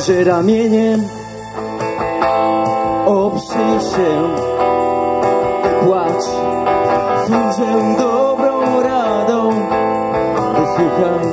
Może ramieniem oprzyj się, płacz, służę dobrą radą. Wysłuchaj,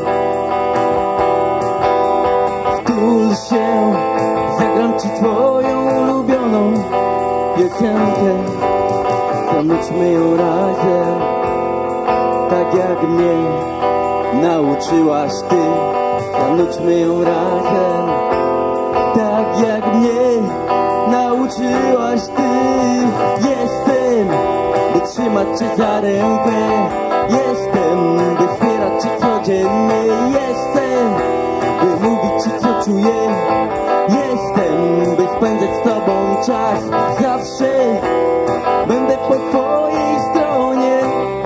wtul się, zagram ci twoją ulubioną piosenkę. Zanućmy ją razem, tak jak mnie nauczyłaś ty. Zanućmy ją razem, tak jak mnie nauczyłaś ty. Jestem, by trzymać cię za rękę. Jestem, by wspierać cię codziennie. Jestem, by mówić ci co czuję. Jestem, by spędzać z tobą czas. Zawsze będę po twojej stronie.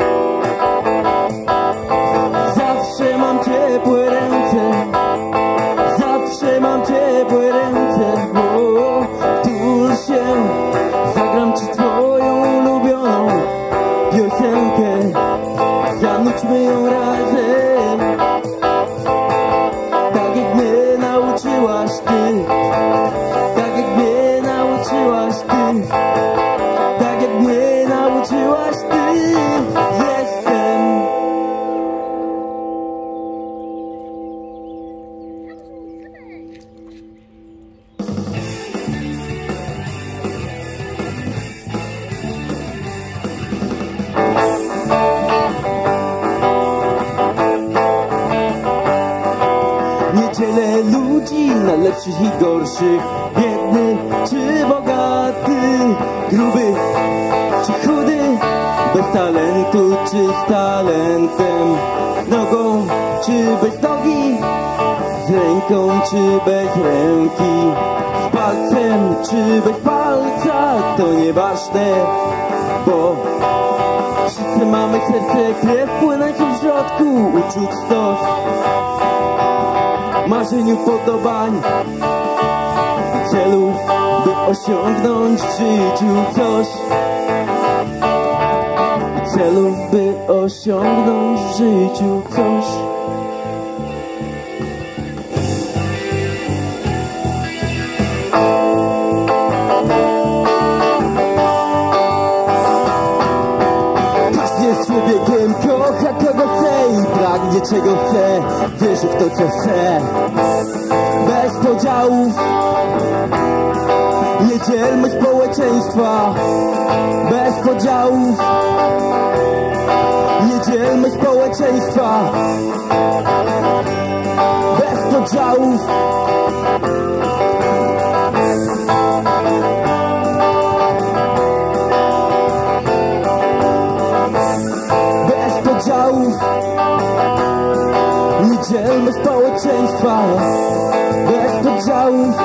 Zawsze mam ciepłe ręce. Zawsze mam ciepłe ręce. Wtul się, zagram ci twoją ulubioną piosenkę. Zanućmy ją razem, tak jak mnie nauczyłaś ty. Tak jak mnie nauczyłaś ty. Tak jak mnie nauczyłaś ty. Jestem. Nie dzielę ludzi na lepszych i gorszych, biedny czy bogaty, gruby czy chudy, bez talentu czy z talentem, z nogą czy bez nogi, z ręką czy bez ręki, z palcem czy bez palca. To nieważne, bo wszyscy mamy serce, krew płynącą w środku, uczuć stos, marzeń, upodobań i celów, by osiągnąć w życiu coś. I celów, by osiągnąć w życiu coś. Każdy jest człowiekiem, kocha kogo chce i pragnie czego chce. Wierzy w to co chce, bez podziałów. Nie dzielmy społeczeństwa, bez podziałów. Nie dzielmy społeczeństwa, bez podziałów. Bez podziałów. Nie dzielmy społeczeństwa, bez podziałów.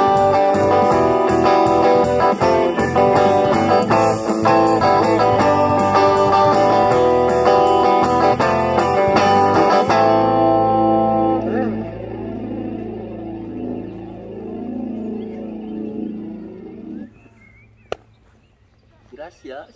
Gracias.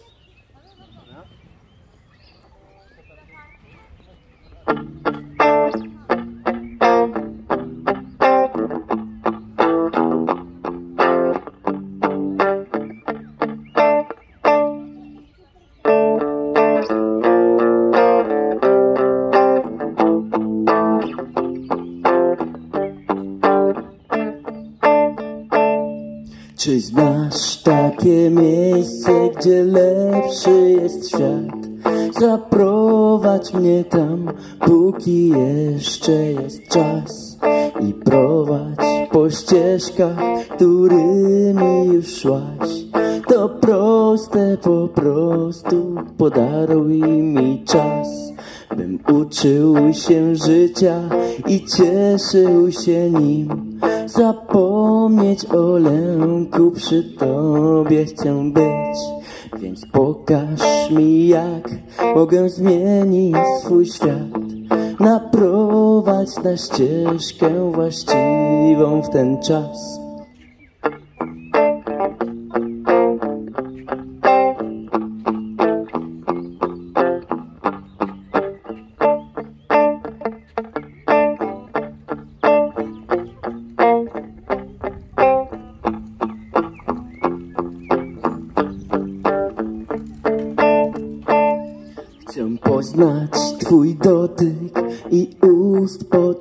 Czy znasz takie miejsce, gdzie lepszy jest świat? Zaprowadź mnie tam, póki jeszcze jest czas. I prowadź po ścieżkach, którymi już szłaś. To proste po prostu, podaruj mi czas, bym uczył się życia i cieszył się nim. Zapomnieć o lęku, przy tobie chcę być. Więc pokaż mi, jak mogę zmienić swój świat. Naprowadź na ścieżkę właściwą w ten czas.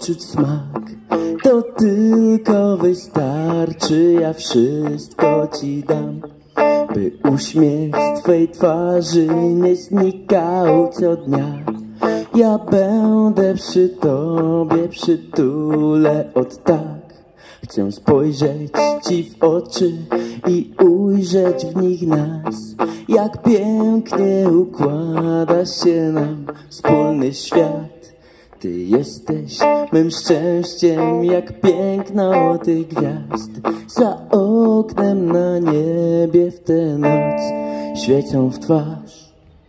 poczuć smak. To tylko wystarczy, ja wszystko ci dam, by uśmiech z twej twarzy nie znikał co dnia. Ja będę przy tobie, przytulę od tak. Chcę spojrzeć ci w oczy i ujrzeć w nich nas. Jak pięknie układa się nam wspólny świat. Ty jesteś mym szczęściem, jak piękno tych gwiazd. Za oknem na niebie w tę noc świecą w twarz.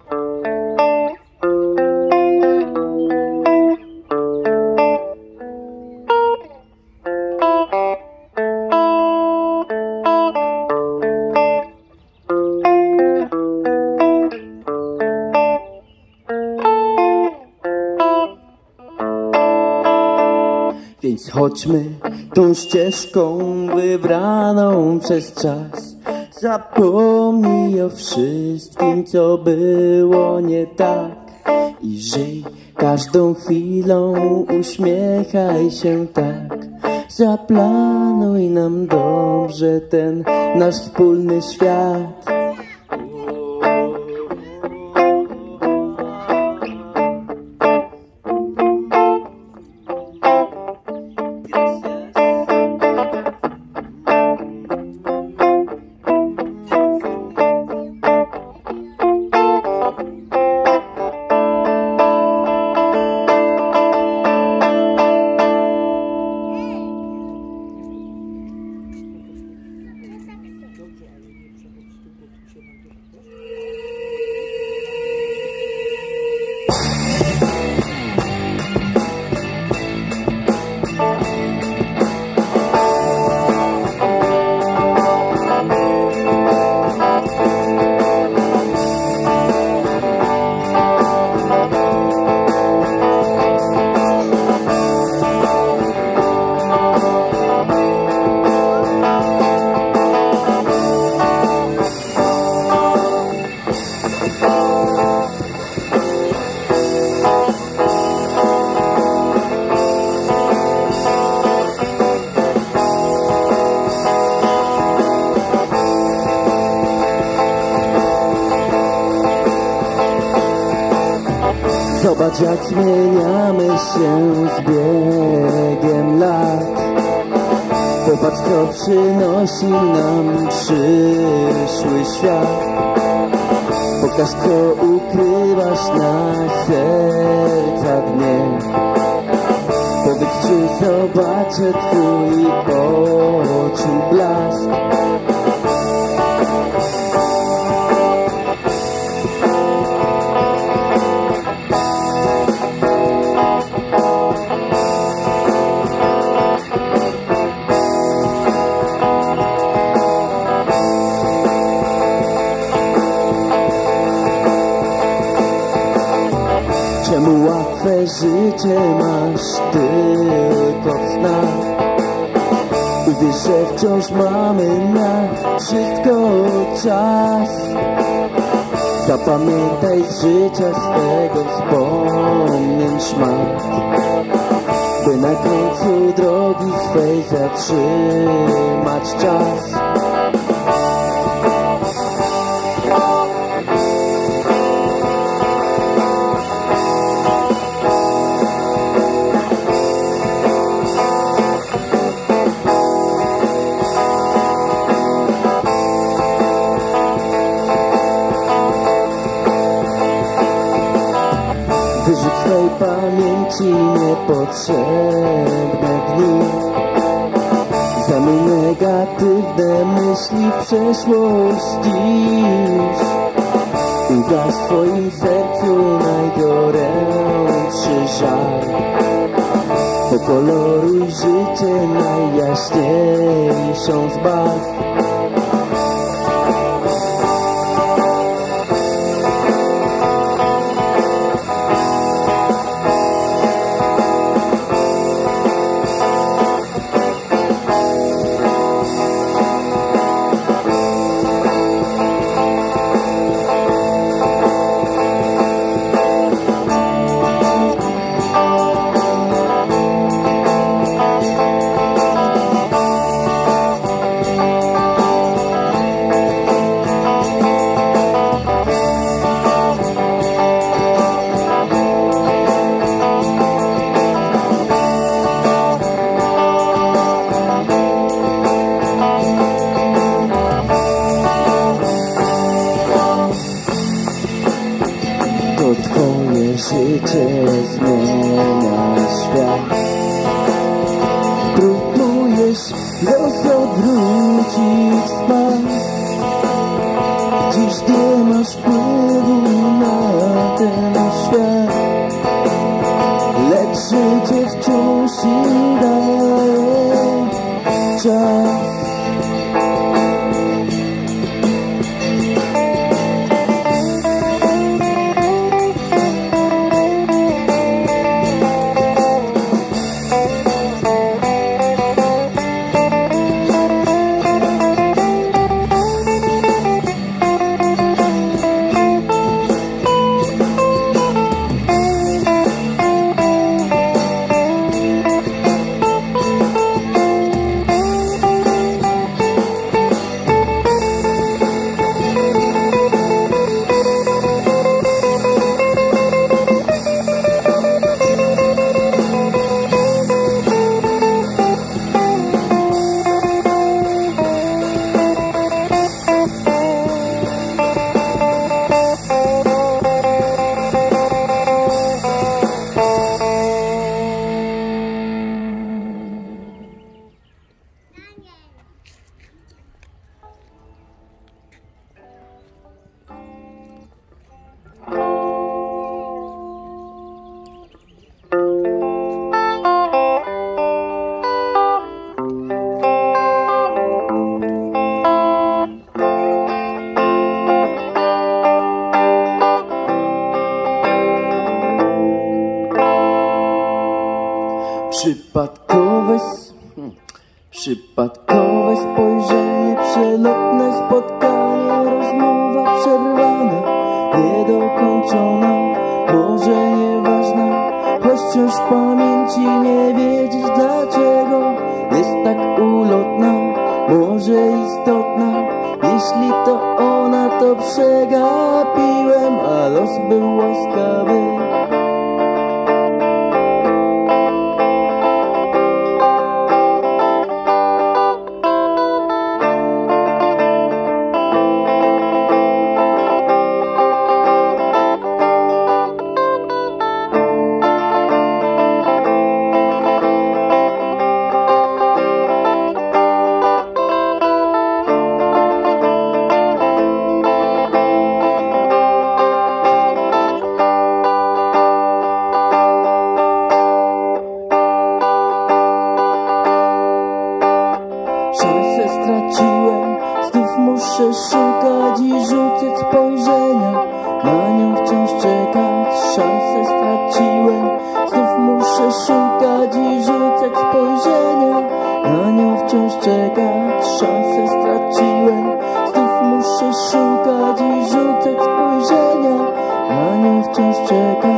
Więc chodźmy tą ścieżką wybraną przez czas. Zapomnij o wszystkim, co było nie tak. I żyj każdą chwilą, uśmiechaj się tak. Zaplanuj nam dobrze ten nasz wspólny świat. Zobacz, jak zmieniamy się z biegiem lat. Popatrz, co przynosi nam przyszły świat. Pokaż, co ukrywasz na serca dnie. Powiedz, czy zobaczę twój oczu blask. Czemu łatwe życie masz tylko w snach? Uwierz, że wciąż mamy na wszystko czas. Zapamiętaj z życia swego wspomnień szmat, by na końcu drogi swej zatrzymać czas. Wyrzuć swej pamięci niepotrzebne dni. Zamień negatywne myśli w przeszłość dziś. Ugaś w twoim sercu najgorętszy żal. Pokoloruj życie najjaśniejszą z barw. los odwrócić spać. Dziś nie masz wpływu na ten świat, lecz życie wciąż ci daje czas. Przypadkowe spojrzenie, przelotne spotkanie, rozmowa przerwana, niedokończona, może nieważna, choć wciąż w pamięci nie wiedzieć dlaczego jest tak ulotna, może istotna. Jeśli to ona, to przegapiłem, a los był łaskawy. Szansę straciłem, znów muszę szukać i rzucać spojrzenia, na nią wciąż czekać. Szansę straciłem, znów muszę szukać i rzucać spojrzenia, na nią wciąż czekać. Szansę straciłem, znów muszę szukać i rzucać spojrzenia, na nią wciąż czekać.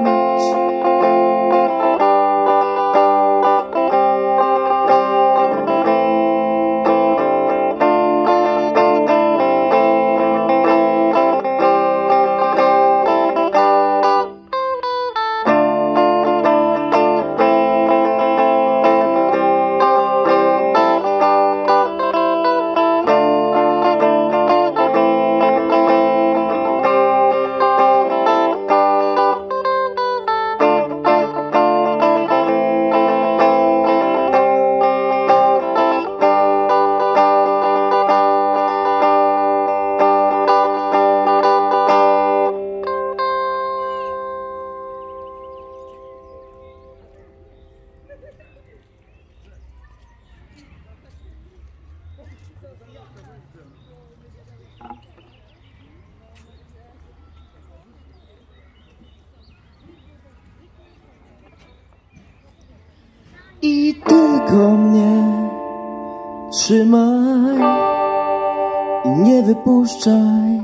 I tylko mnie trzymaj i nie wypuszczaj.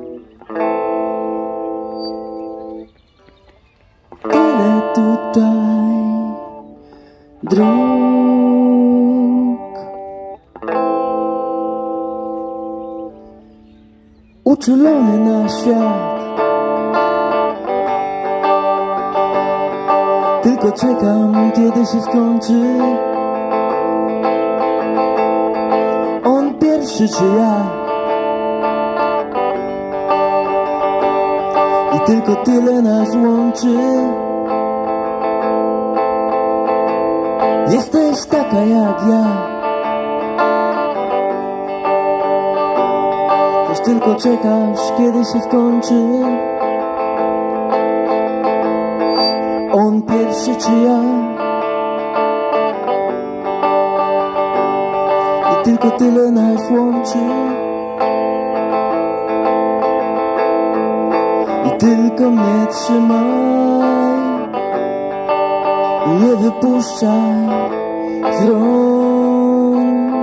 Tyle tutaj dróg, uczulony na świat. Tylko czekam, kiedy się skończy. On pierwszy czy ja? I tylko tyle nas łączy. Jesteś taka jak ja. Już tylko czekasz, kiedy się skończy. On pierwszy czy ja? I tylko tyle nas łączy. I tylko mnie trzymaj i nie wypuszczaj z rąk.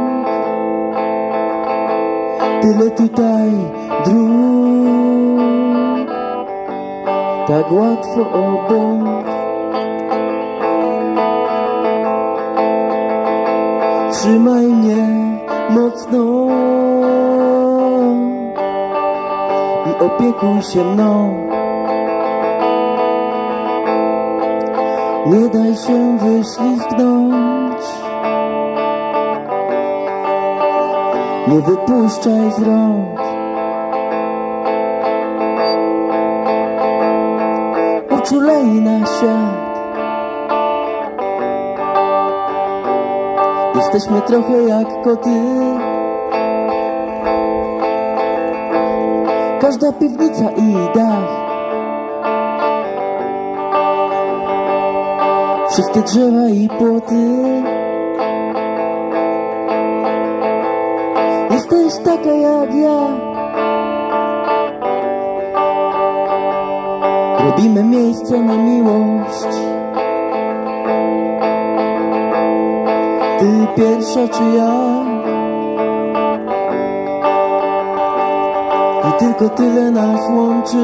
Tyle tutaj dróg, tak łatwo obok. Trzymaj mnie mocno i opiekuj się mną. Nie daj się wyślizgnąć, nie wypuszczaj z rąk. Uczulej na świat. Jesteśmy trochę jak koty. Każda piwnica i dach, wszystkie drzewa i płoty. Jesteś taka jak ja. Robimy miejsce na miłość. Ty pierwsza czy ja? I tylko tyle nas łączy.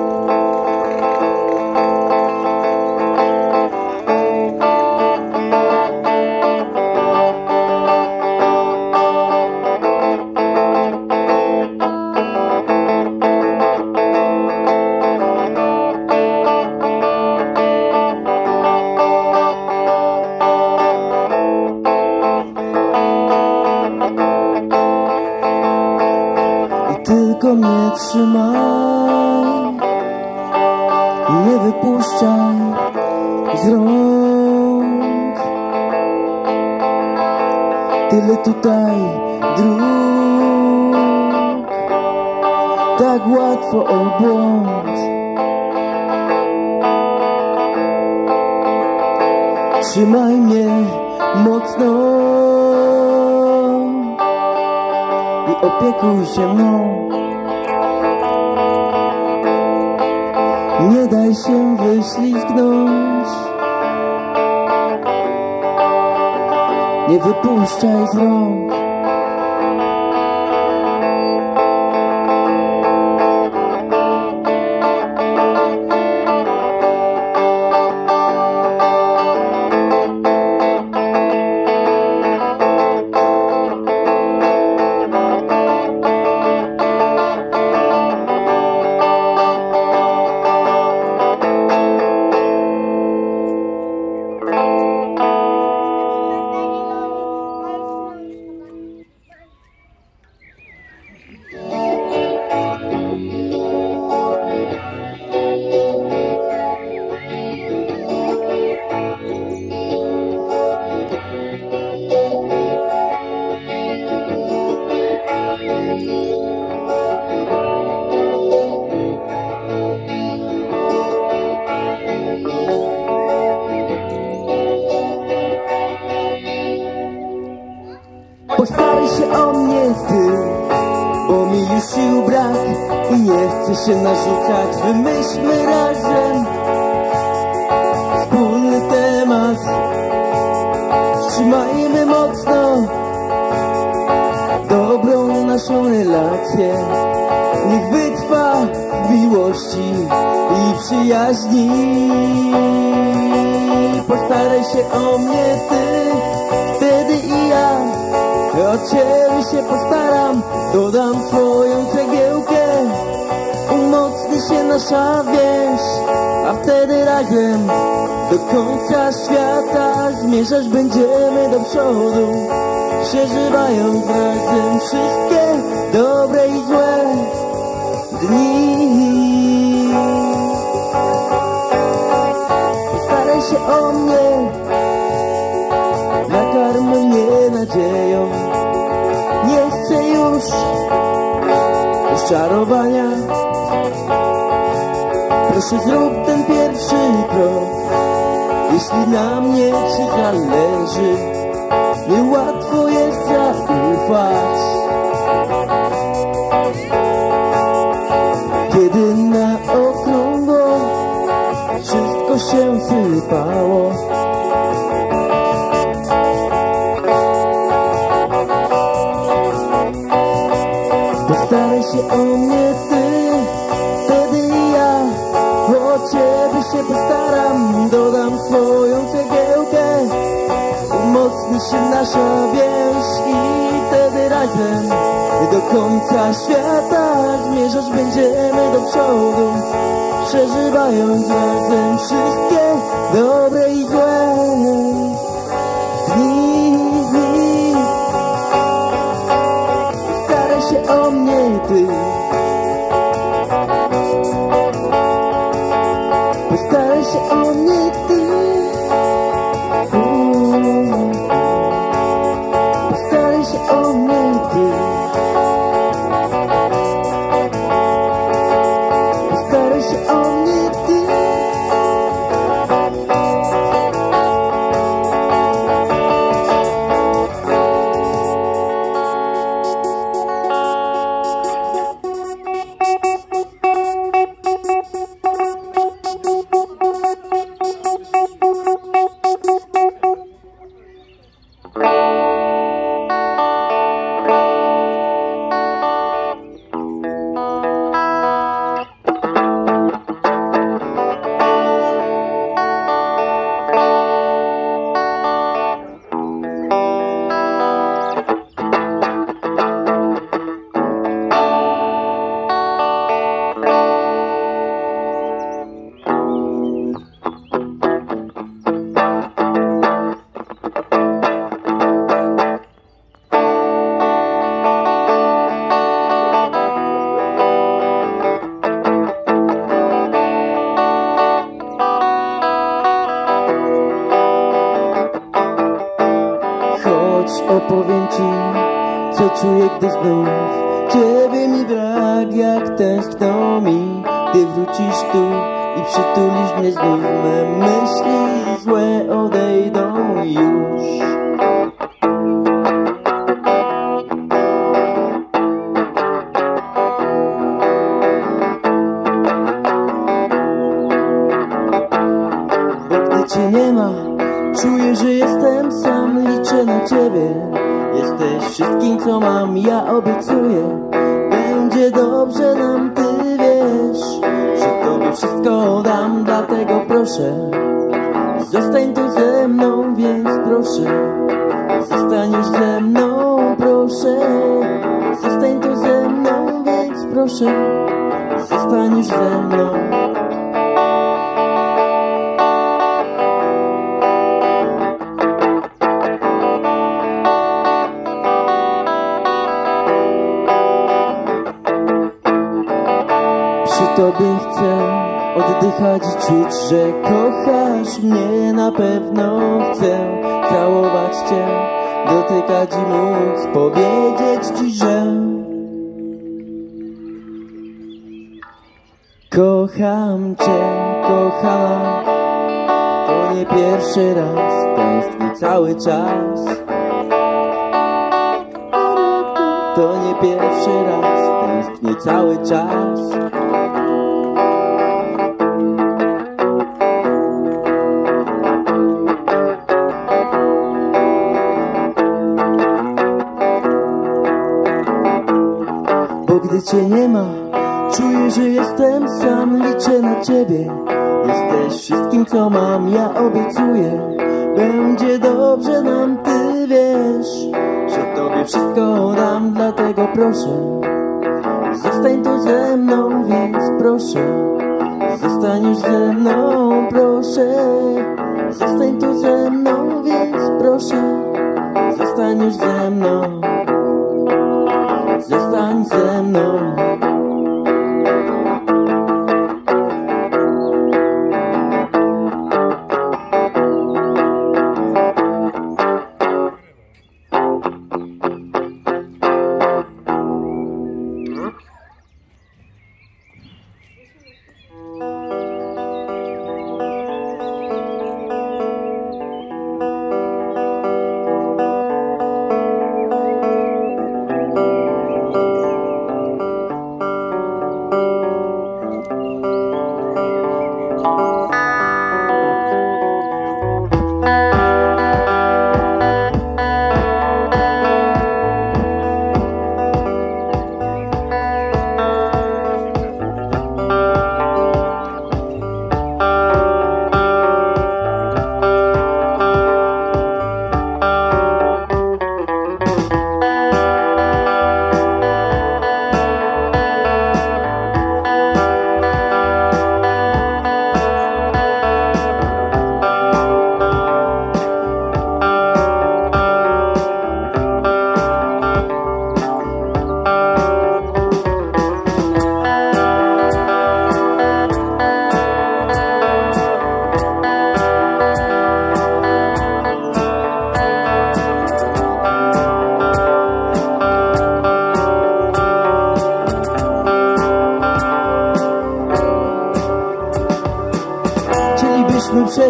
Tylko mnie trzymaj i nie wypuszczaj z rąk. Tyle tutaj dróg, tak łatwo o błąd. Trzymaj mnie mocno i opiekuj się mną. Nie daj się wyślizgnąć, nie wypuszczaj z rąk. Postaraj się o mnie ty, bo mi już sił brak i nie chcę się narzucać. Wymyślmy razem wspólny temat. Trzymajmy mocno dobrą naszą relację. Niech wytrwa w miłości i przyjaźni. Postaraj się o mnie ty, wtedy i ja o ciebie się postaram. Dodam swoją cegiełkę, umocni się nasza więź, a wtedy razem do końca świata zmierzać będziemy do przodu, przeżywając razem wszystkie dobre i złe dni. Postaraj się o mnie, nakarm mnie nadzieją. Nie chcę już rozczarowania. Proszę, zrób ten pierwszy krok, jeśli na mnie ci zależy. Niełatwo jest zaufać, kiedy na okrągło wszystko się sypało. Postaraj się o mnie ty, wtedy ja o ciebie się postaram. Dodam swoją cegiełkę, umocni się nasza więź i wtedy razem do końca świata zmierzać będziemy do przodu, przeżywając razem wszystkie dobre i złe dni. Staraj się o mnie ty, postaraj się o mnie ty. Postaraj się o mnie ty. Postaraj się o mnie ty. Opowiem ci, co czuję, gdy znów ciebie mi brak, jak tęskno mi, gdy wrócisz tu i przytulisz mnie znów. Me myśli złe odejdą już. Bo gdy cię nie ma, czuję, że jestem sam, liczę na ciebie. Jesteś wszystkim, co mam, ja obiecuję. Będzie dobrze nam, ty wiesz, że tobie wszystko dam. Dlatego proszę, zostań tu ze mną, więc proszę, zostań już ze mną, proszę. Zostań tu ze mną, więc proszę, zostań już ze mną. Przy tobie chcę oddychać i czuć, że kochasz mnie na pewno. Chcę całować cię, dotykać i móc powiedzieć ci, że kocham cię, kochana. To nie pierwszy raz, tęsknię cały czas. To nie pierwszy raz, tęsknię cały czas. Bo gdy cię nie ma, czuję, że jestem sam, liczę na ciebie. Jesteś wszystkim, co mam, ja obiecuję. Będzie dobrze nam, ty wiesz, że tobie wszystko dam. Dlatego proszę, zostań tu ze mną, więc proszę, zostań już ze mną, proszę. Zostań tu ze mną, więc proszę, zostań już ze mną. Zostań ze mną.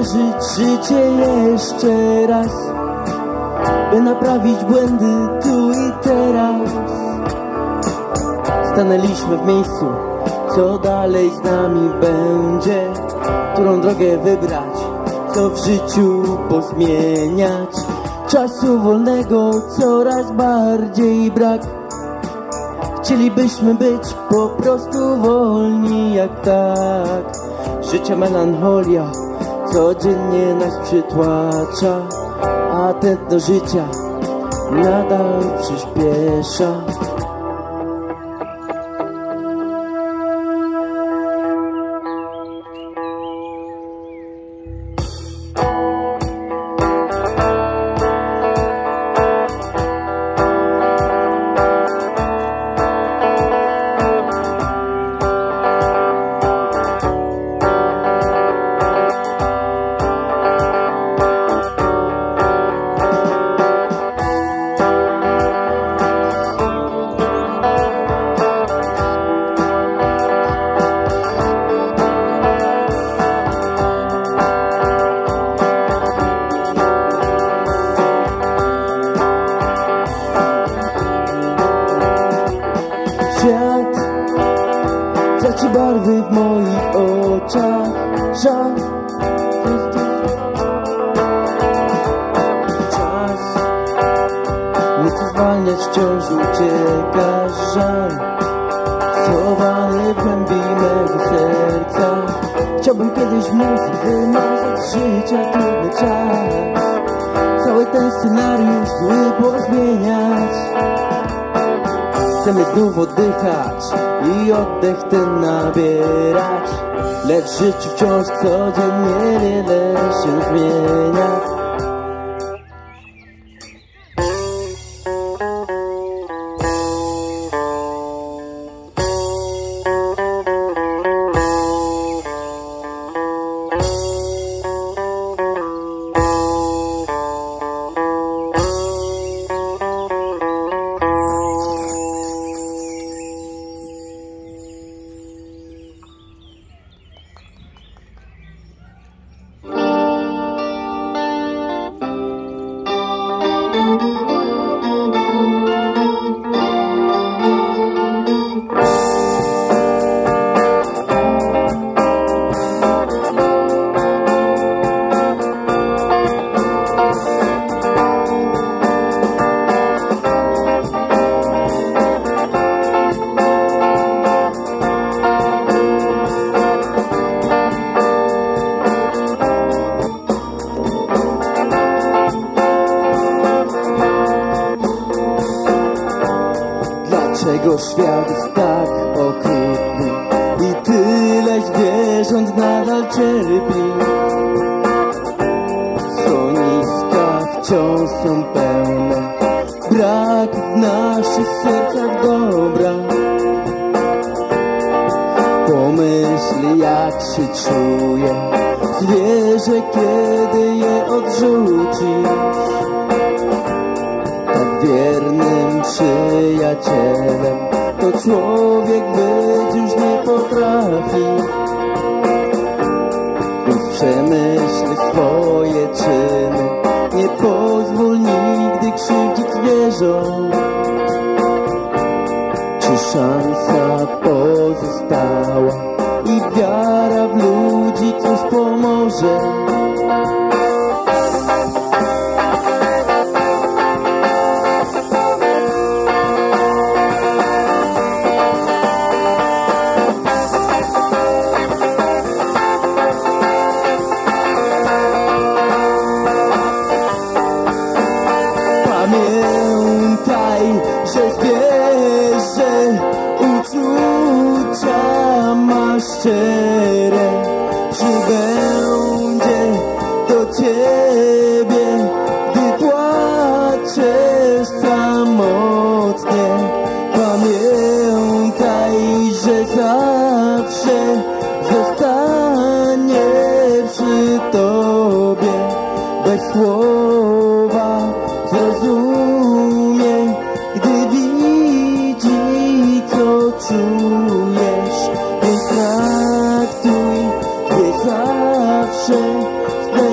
przeżyć życie jeszcze raz, by naprawić błędy tu i teraz. Stanęliśmy w miejscu, co dalej z nami będzie, którą drogę wybrać, co w życiu pozmieniać. Czasu wolnego coraz bardziej brak. Chcielibyśmy być po prostu wolni jak tak. Życia melancholia codziennie nas przytłacza, a tętno życia nadal przyspiesza. Świat traci barwy w moich oczach. Żal, czas nie chce zwalniać, wciąż ucieka żal schowany w głębi mego serca. Chciałbym kiedyś móc wymazać z życia trudny czas, cały ten scenariusz zły pozmieniać. Chcemy znów oddychać i oddech ten nabierać, lecz w życiu wciąż codziennie wiele się zmienia. Dlaczego świat jest tak okrutny i tyle zwierząt nadal cierpi? Schroniska wciąż są pełne, brak w naszych sercach dobra. Pomyśl, jak się czuje zwierzę, kiedy je odrzucisz. Tak wiernym przyjacielem to człowiek być już nie potrafi. Więc przemyśl swoje czyny, nie pozwól nigdy krzywdzić zwierząt. Czy szansa pozostała i wiara w ludzi cóż pomoże? Pamiętaj, że zwierzę uczucia ma szczere, przybędzie do ciebie, gdy płaczesz samotnie. Pamiętaj, że zawsze zostanie przy tobie, bez słowa zrozumie, gdy widzi, co czujesz. Więc traktuj je zawsze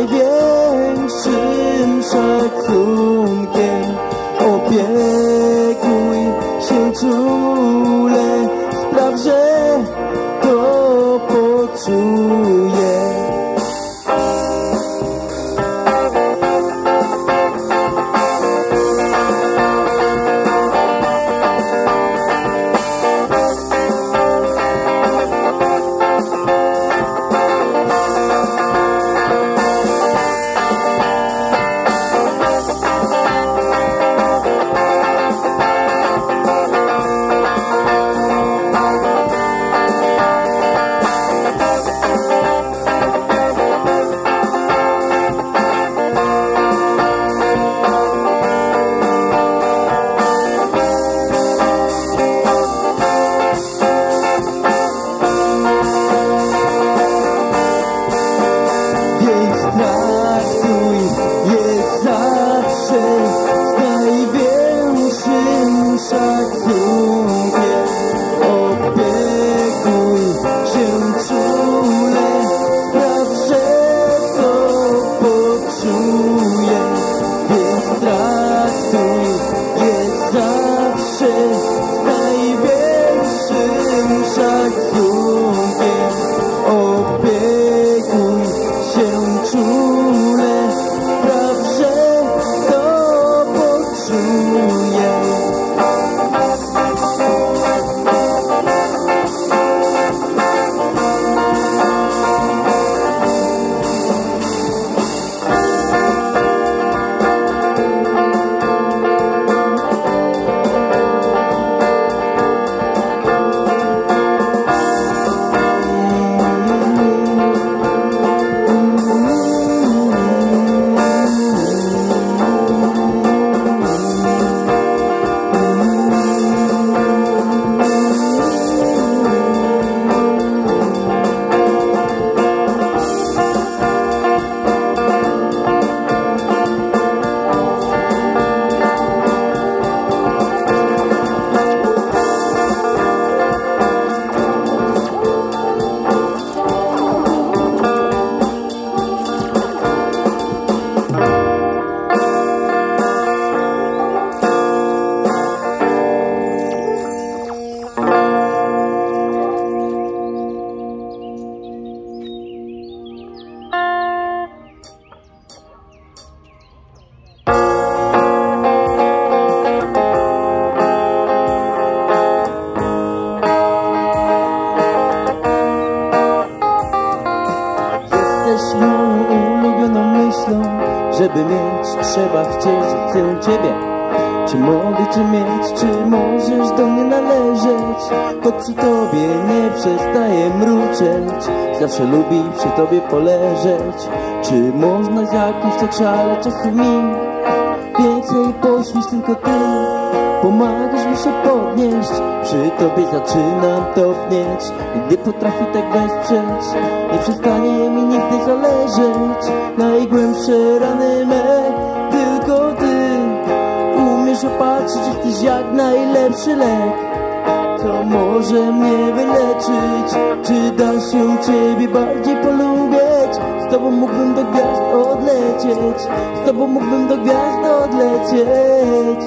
trzeba chcieć, chcę Ciebie. Czy mogę Cię mieć, czy możesz do mnie należeć? Kot przy Tobie nie przestaje mruczeć, zawsze lubi przy Tobie poleżeć. Czy można z jakimś tak szale czasu mi więcej poświęcić tylko Ty? Pomagasz mi się podnieść, przy Tobie zaczynam topnieć. Nie potrafi tak wesprzeć, nie przestanie mi nigdy zależeć. Najgłębsze rany me tylko Ty umiesz opatrzyć, jesteś jak najlepszy lek, co może mnie wyleczyć. Czy da się Ciebie bardziej polubić? Z Tobą mógłbym do gwiazd odlecieć, z Tobą mógłbym do gwiazd odlecieć.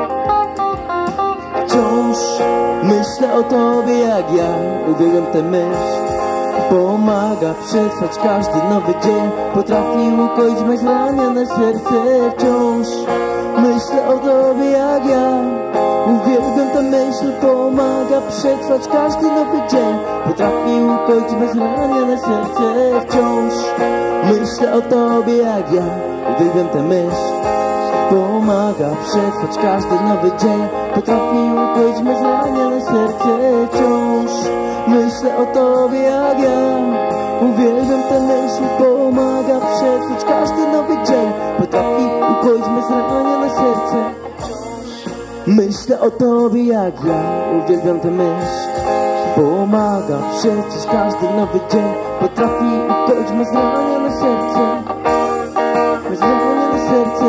Wciąż myślę o Tobie jak ja, uwielbiam tę myśl. Pomaga przetrwać każdy nowy dzień, potrafi ukoić me zranione serce. Wciąż myślę o Tobie jak ja, uwielbiam tę myśl. Pomaga przetrwać każdy nowy dzień, potrafi ukoić me zranione serce. Wciąż myślę o Tobie jak ja, uwielbiam tę myśl. Pomaga przetrwać każdy nowy dzień, potrafi ukoić me zranione serce. Wciąż myślę o Tobie jak ja, uwielbiam tę myśl. Pomaga przetrwać każdy nowy dzień, potrafi ukoić me zranione serce. Myślę o Tobie jak ja, uwielbiam tę myśl. Pomaga przetrwać każdy nowy dzień, potrafi ukoić me zranione serce. Me zranione serce.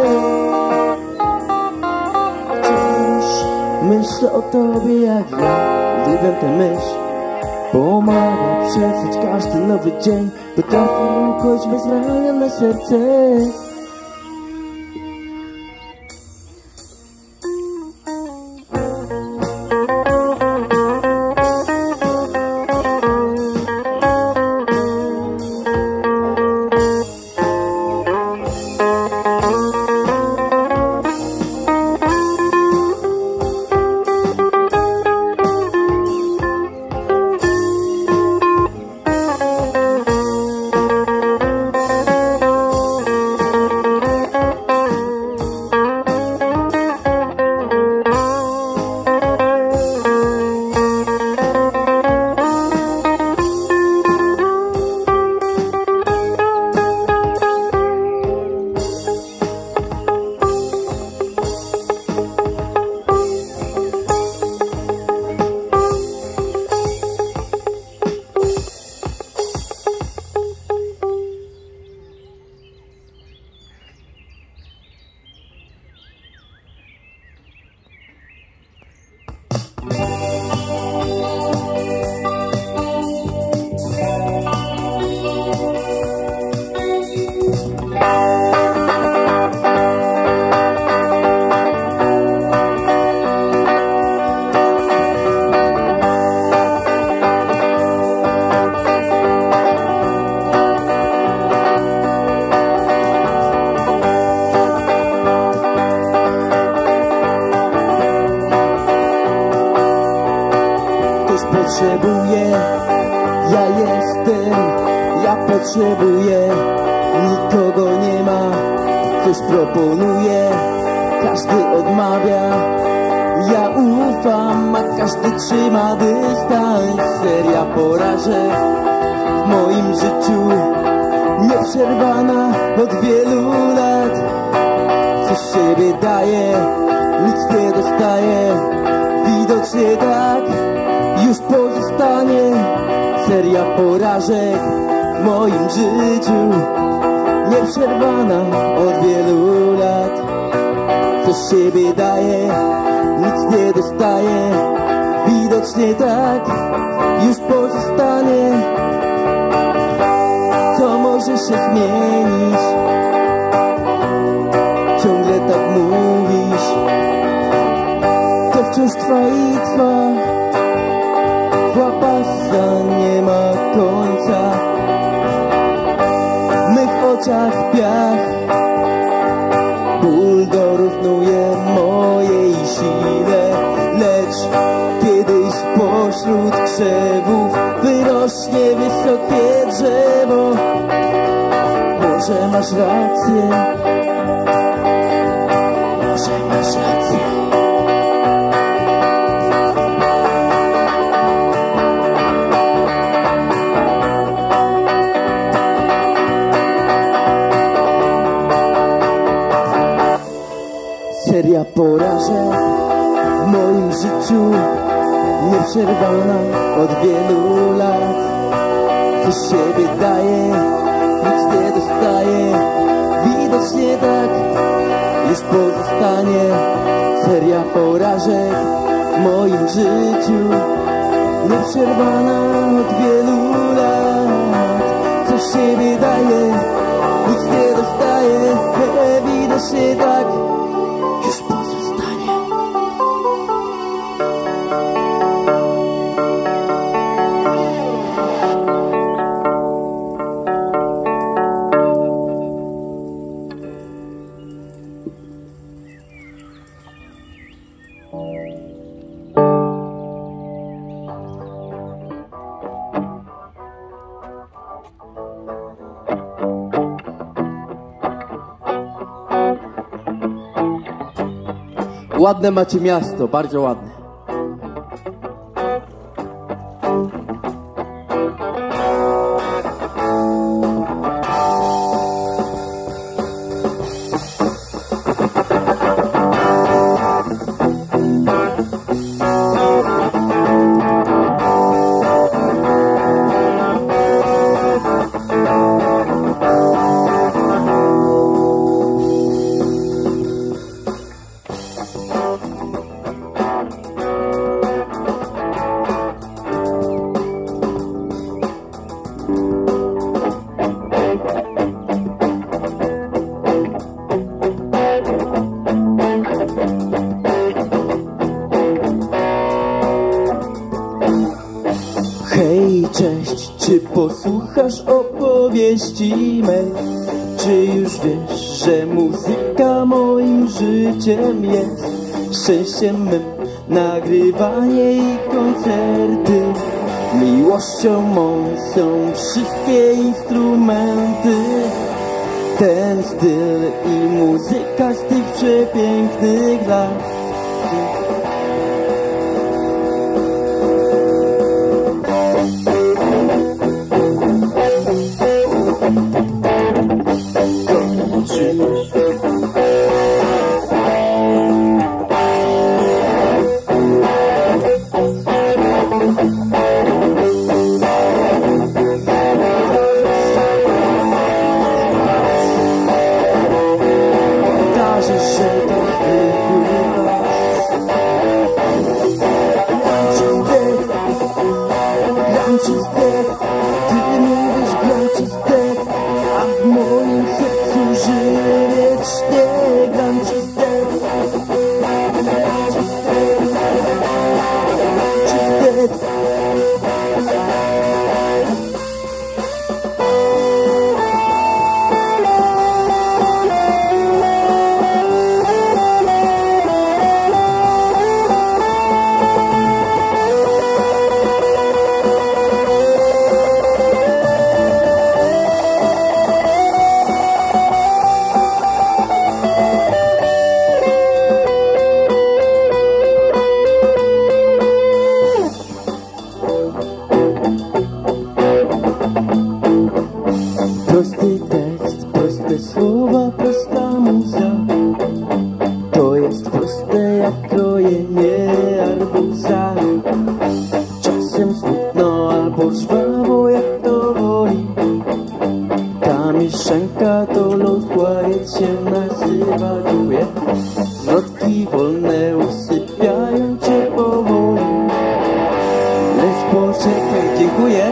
Myślę o Tobie jak ja, uwielbiam tę myśl. Pomaga przetrwać każdy nowy dzień, potrafi ukoić me zranione serce. Potrzebuję, ja jestem, ja potrzebuję. Nikogo nie ma, ktoś proponuje, każdy odmawia. Ja ufam, a każdy trzyma dystans. Seria porażek w moim życiu, nieprzerwana od wielu lat. Co z siebie daje, nic nie dostaje, widocznie tak już pozostanie. Seria porażek w moim życiu, nieprzerwana od wielu lat. Co z siebie daje, nic nie dostaje, widocznie tak już pozostanie. Co może się zmienić? Ciągle tak mówisz, to wciąż trwa i trwa. Łapasa nie ma końca, w mych oczach piach. Ból dorównuje mojej sile, lecz kiedyś spośród krzewów wyrośnie wysokie drzewo. Może masz rację, Seria porażek w moim życiu, nieprzerwana od wielu lat. Co siebie daje, nic nie dostaje, widocznie tak już pozostanie. Seria porażek w moim życiu, nieprzerwana od wielu lat. Co siebie daje, nic nie dostaje, widocznie tak już pozostanie. Ładne macie miasto, bardzo ładne. Hej, cześć, czy posłuchasz opowieści mej? Czy już wiesz, że muzyka moim życiem jest? Szczęściem mym nagrywanie i koncerty, miłością mą są wszystkie instrumenty. Ten styl i muzyka z tych przepięknych lat. Ty mówisz Glanczystek, a w moim sercu żyje wiecznie Glanczystek. Prosty tekst, proste słowa, prosta muza. To jest proste jak krojenie arbuza. Czasem smutno albo żwawo, jak to woli. Ta mieszanka to lokłajet się nazywa duet. Zwrotki wolne usypiają cię powoli. Lecz poczekaj, dziękuję.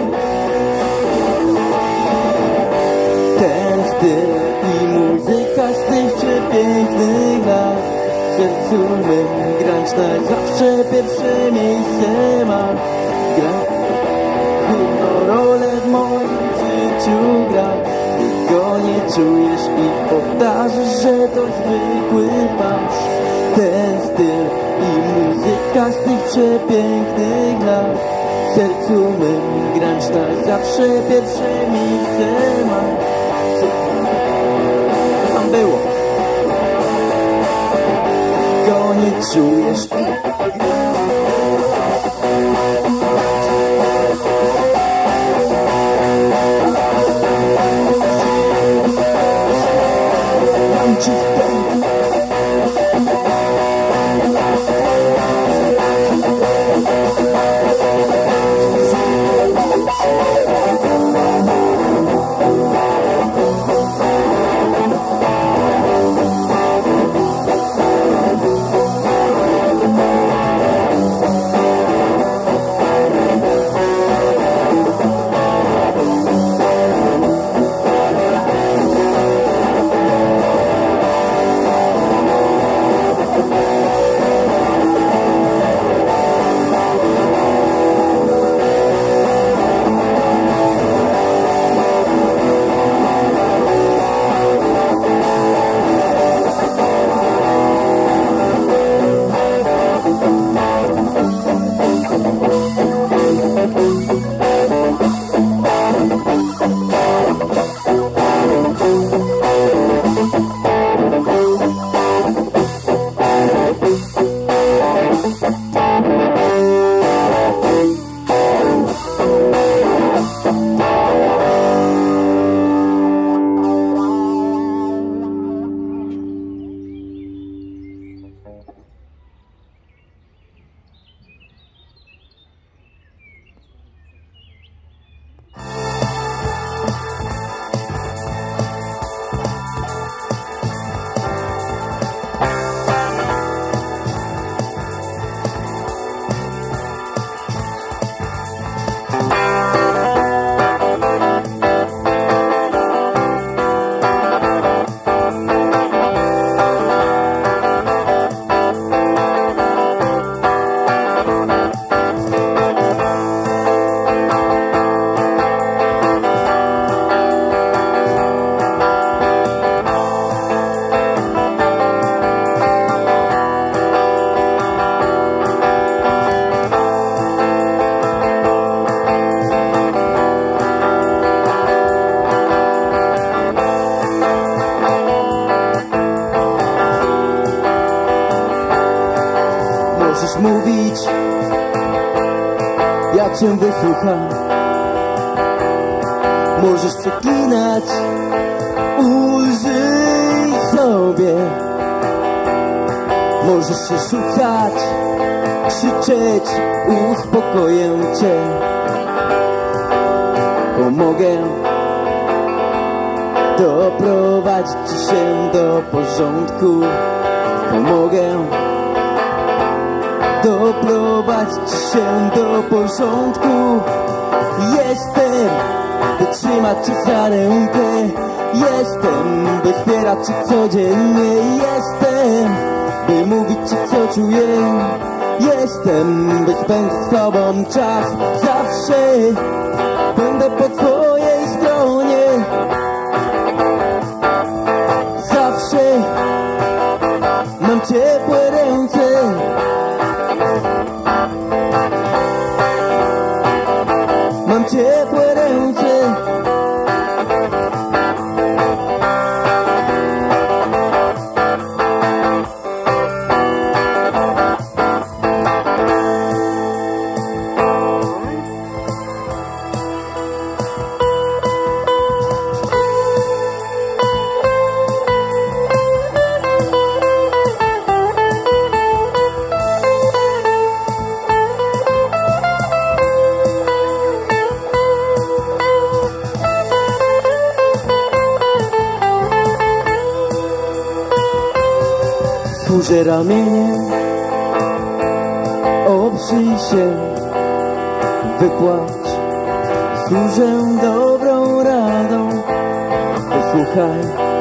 Ten styl i muzyka z tych przepięknych lat. W sercu mym grać na zawsze pierwsze miejsce ma. Gra główną rolę w moim życiu gra. Ty go nie czujesz i powtarzasz, że to zwykły fałsz. Ten styl i muzyka z tych przepięknych lat. W sercu mym grać na zawsze pierwsze miejsce ma. Tam było. Go nie czujesz i Glanczystek. Możesz mówić, ja cię wysłucham. Możesz przeklinać, ulżyj sobie. Możesz się rzucać, krzyczeć, uspokoję cię. Pomogę doprowadzić ci się do porządku. Pomogę doprowadzić ci się do porządku. Jestem, by trzymać cię za rękę. Jestem, by wspierać cię codziennie. Jestem, by mówić ci co czuję. Jestem, by spędzić z tobą czas. Zawsze będę po twojej stronie. Zawsze mam ciepłe ręce. Mam ciepłe ręce. Służę ramieniem, oprzyj się, wypłacz. Służę dobrą radą, posłuchaj.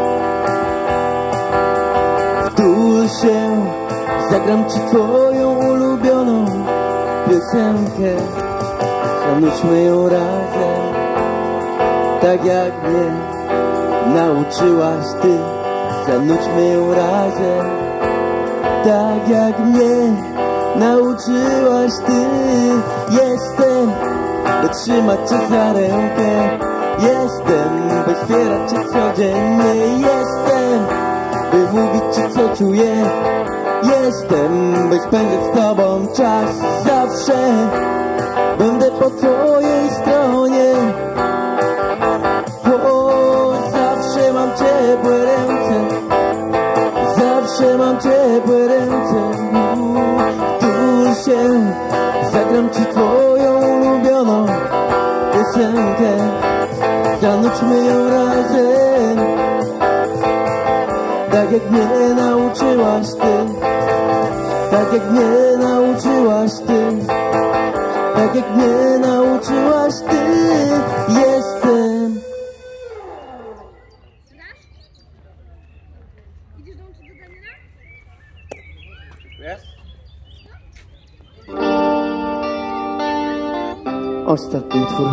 Wtul się, zagram ci twoją ulubioną piosenkę. Zanudźmy ją razem, tak jak mnie nauczyłaś ty. Zanudźmy ją razem, tak jak mnie nauczyłaś ty. Jestem, by trzymać cię za rękę. Jestem, by wspierać cię codziennie. Jestem, by mówić ci co czuję. Jestem, by spędzić z tobą czas. Zawsze będę po twojej stronie. O, zawsze mam ciepłe ręce. Zawsze mam ciepłe ręce. Wtul się, zagram ci twoją ulubioną piosenkę. Zanudźmy ją razem, tak jak mnie nauczyłaś ty. Tak jak mnie nauczyłaś ty. Tak jak mnie nauczyłaś ty. Jestem. Idziesz dołączyć do Daniela? Wiesz? Ostatni utwór.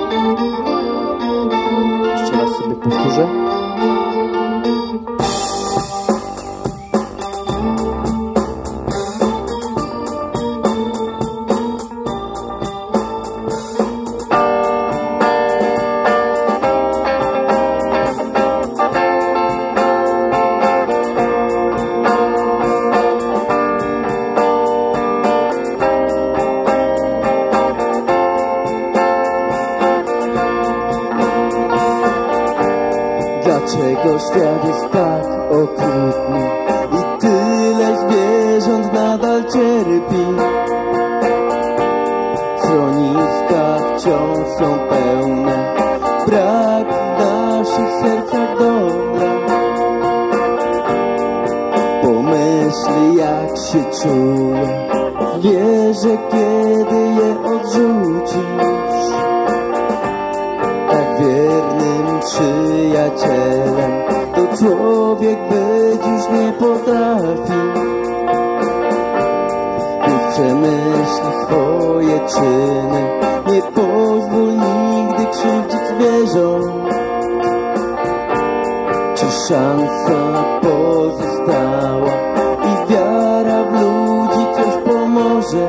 Jeszcze raz sobie powtórzę. Dlaczego świat jest tak okrutny i tyle zwierząt nadal cierpi? Schroniska wciąż są pełne, brak w naszych sercach dobra. Pomyśl jak się czuję, wierzę kiedy je odrzucisz. Tak wiernym przyjacielem to człowiek być już nie potrafi. Niech przemyśli swoje czyny, nie pozwól nigdy krzywdzić zwierząt. Czy szansa pozostała i wiara w ludzi coś pomoże?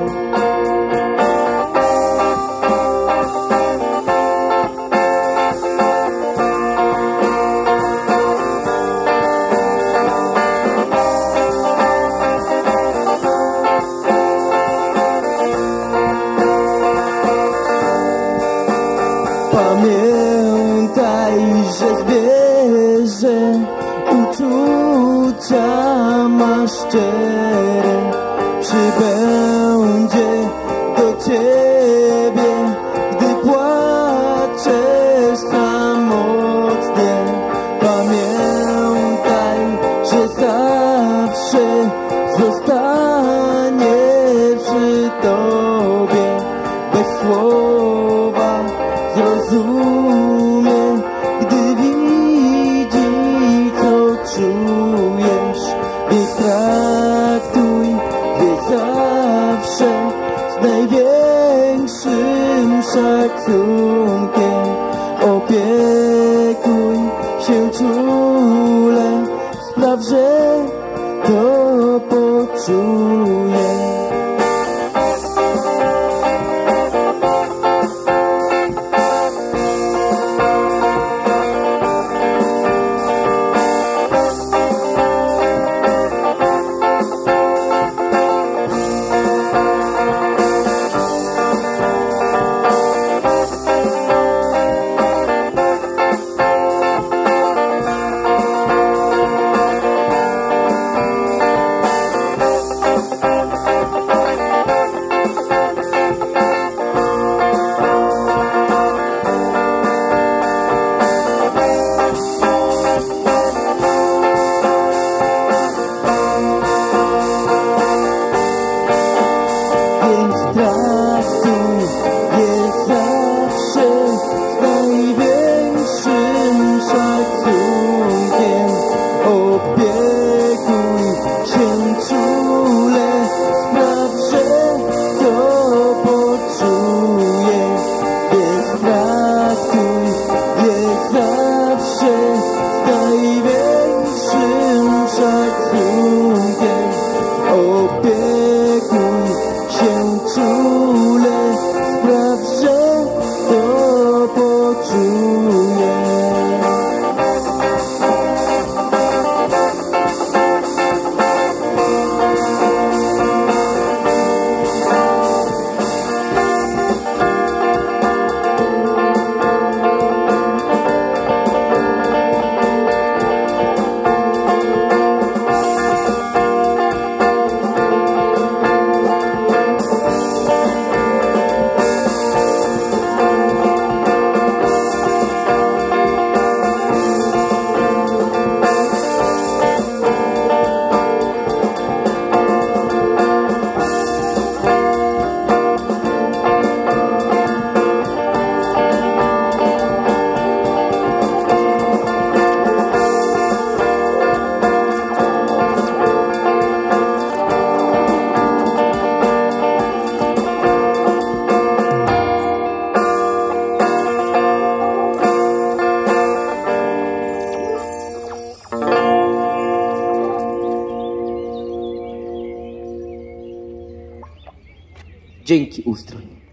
przybędzie do ciebie, gdy płaczesz samotnie. Pamiętaj, że zawsze zostanie przy tobie. Bez słowa zrozumie, gdy widzi, co czujesz. Więc traktuj je zawsze z największym szacunkiem. Opiekuj się czule, spraw, że to poczuje. Traktuj je zawsze z największym szacunkiem. Opiekuj się czule, spraw, że to poczuje. Więc traktuj je zawsze z największym szacunkiem. Opiekuj się czule, spraw, że to poczuje. Dzięki, Ustrój.